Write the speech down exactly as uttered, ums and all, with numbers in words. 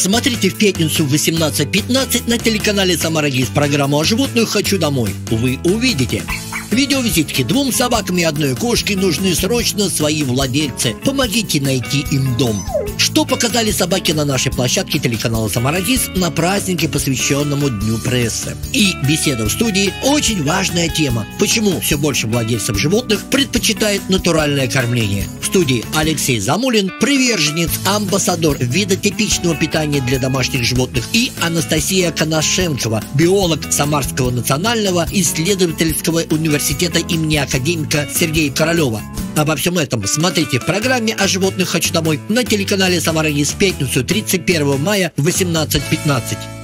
Смотрите в пятницу в восемнадцать пятнадцать на телеканале «Самара-Гиз» программу о животных «Хочу домой». Вы увидите. Видеовизитки: двум собакам и одной кошке нужны срочно свои владельцы. Помогите найти им дом. Что показали собаки на нашей площадке телеканала «Самара-Гиз» на празднике, посвященному Дню прессы. И беседа в студии – очень важная тема. Почему все больше владельцев животных предпочитает натуральное кормление? В студии Алексей Замулин, приверженец, амбассадор видотипичного питания для домашних животных, и Анастасия Коношенкова, биолог Самарского национального исследовательского университета имени академика Сергея Королева. Обо всем этом смотрите в программе о животных «Хочу домой» на телеканале «Самара-Гиз» в пятницу тридцать первого мая в восемнадцать пятнадцать.